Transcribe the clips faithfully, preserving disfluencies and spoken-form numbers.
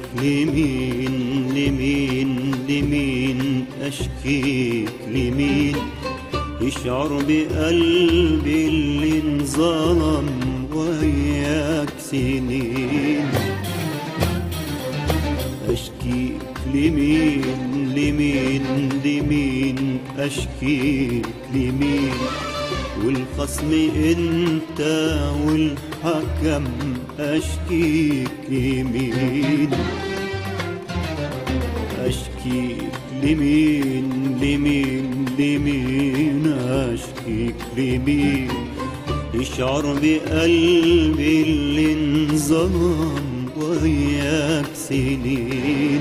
لمين لمين لمين أشكيك لمين يشعر بقلبي اللي انظلم وياك سنين. أشكيك لمين لمين لمين أشكيك لمين والخصم انت والحكم أشكيك لمين. أشكيك لمين لمين لمين أشكيك لمين يشعر بقلبي اللي انظلم وياك سنين.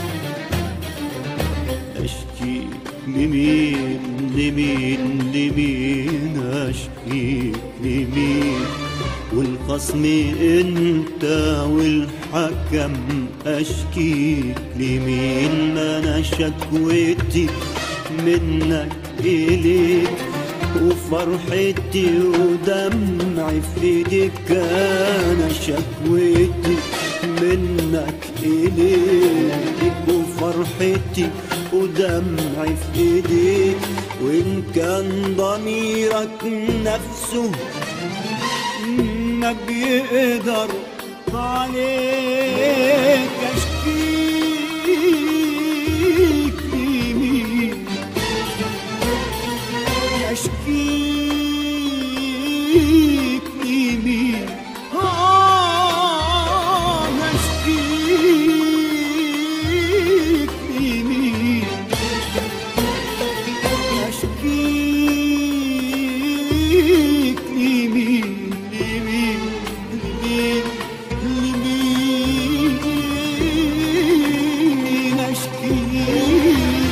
أشكيك لمين لمين لمين أشكيك لمين والخصم انت والحكم أشكيك لمين. ما أنا شكوتي منك إليك وفرحتي ودمعي في ايديك. أنا شكوتي منك إليك وفرحتي ودمعي في ايديك. وإن كان ضميرك نفسه ما بيقدر عليك أشكيك لمين. أشكيك لمين آه أشكيك لمين. أشكيك لمين لمين لمين لمين أشكيك.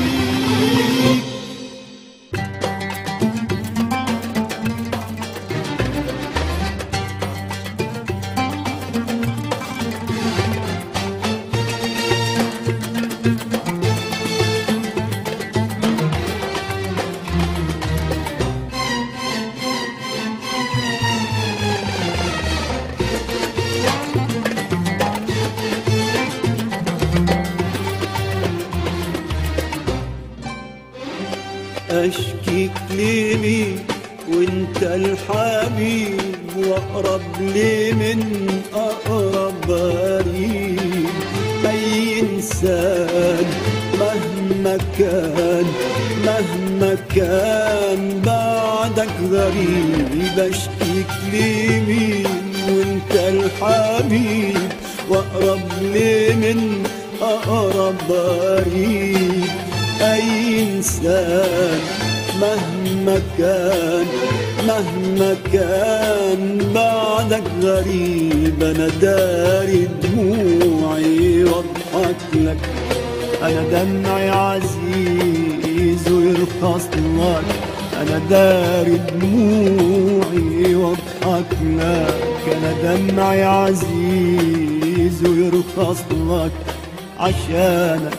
أشكيك لمين وانت الحبيب واقرب لي من اقرب قريب. اي انسان مهما كان مهما كان بعدك غريب. اشكيك لمين وانت الحبيب واقرب لي من اقرب قريب. أي إنسان مهما كان مهما كان بعدك غريب. أنا داري دموعي واضحك لك. أنا دمعي عزيز ويرخص لك. أنا داري دموعي واضحك لك. أنا دمعي عزيز ويرخص لك عشانك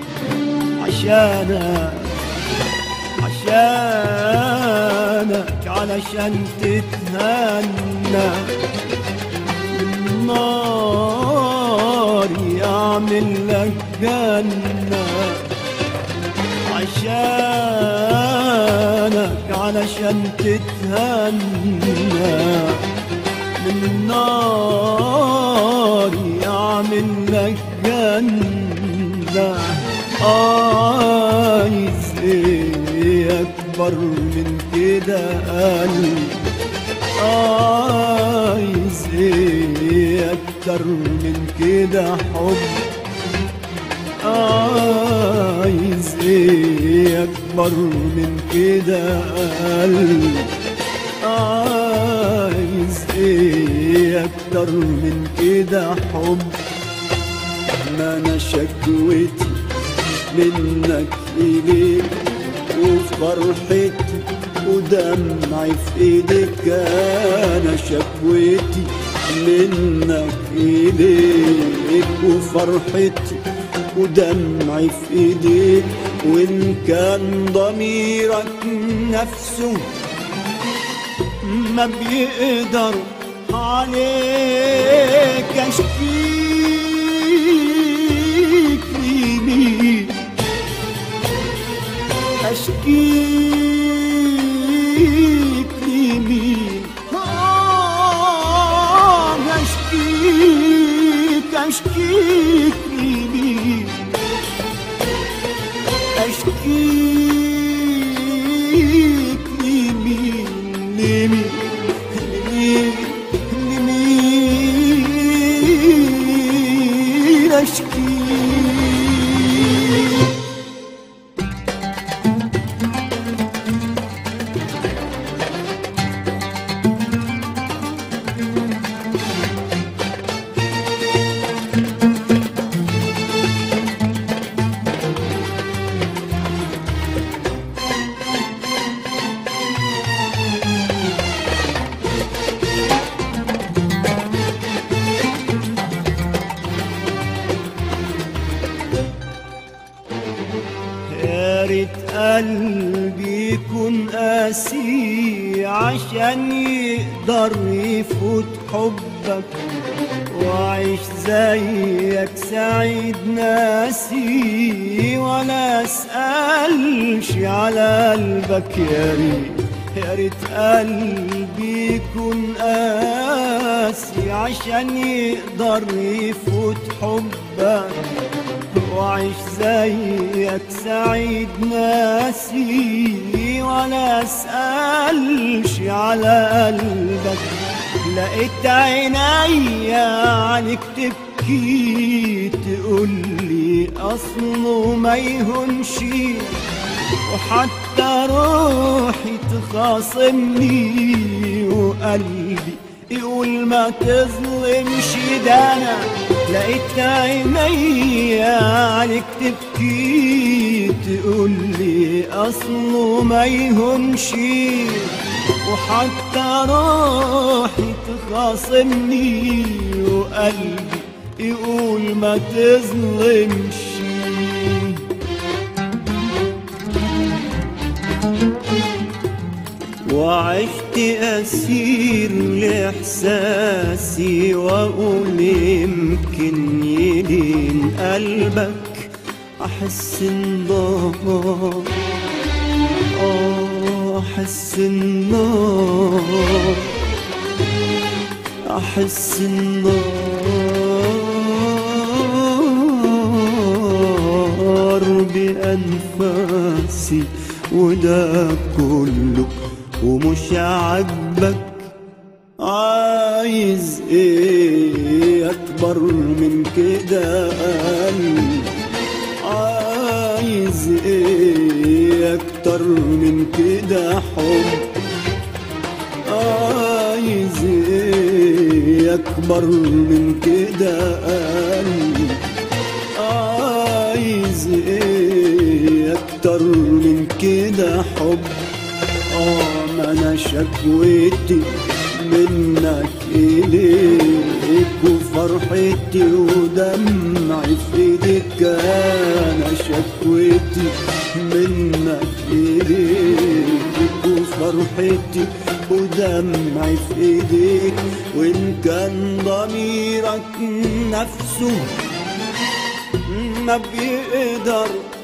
عشانك عشانك علشان تتهنى بالنار يعمل لك جنة. عشانك علشان تتهنى بالنار يعمل لك جنة. عايز ايه اكبر من كده قلبي. عايز ايه اكتر من كده حب. عايز ايه اكبر من كده قلبي. عايز ايه اكتر من كده حب. ما انا شكوتي منك إليك وفرحتي ودمعي في ايديك. أنا شكوتي منك إليك وفرحتي ودمعي في ايديك. وإن كان ضميرك نفسه ما بيقدر عليك أشكيك اشكيك لمين، آه اشكيك اشكيك لمين، اشكيك لمين لمين لمين لمين اشكيك. يا ريت قلبي يكون قاسي عشان يقدر يفوت حبك، وعيش زيك سعيد ناسي ولا اسألش على قلبك. يا ريت يا ريت قلبي يكون قاسي عشان يقدر يفوت حبك، وعيش زيك سعيد ناسي ولا اسألش على قلبك. لقيت عينيا عليك تبكي تقولي اصله ما يهونش، وحتى روحي تخاصمني وقلبي يقول ما تظلمش. ده انا لقيت عينيا عليك تبكي تقولي اصله ما يهونش، وحتى روحي تخاصمني وقلبي يقول ما تظلمش. وعشت أسير لإحساسي وأقول يمكن يلين قلبك، أحس النار آه أحس النار أحس النار بأنفاسي، وده كله ومش عاجبك. عايز ايه اكبر من كده قلبي، عايز ايه اكتر من كده حب، عايز ايه اكبر من كده قلبي، عايز ايه اكتر من كده حب. اه ما انا شكوتي منك إليك وفرحتي ودمعي في ايديك، انا شكوتي منك إليك وفرحتي ودمعي في ايديك. وان كان ضميرك نفسه ما بيقدر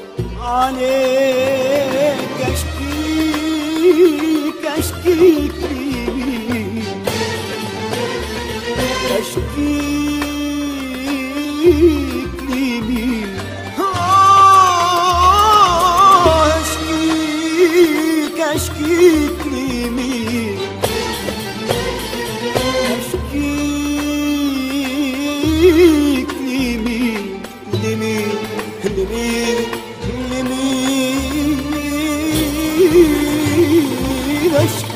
عليك، اشكيك اشكيك اشكيك لمين، آه اشكيك اشكيك لمين، اشكيك لمين لمين لمين لمين اشكيك.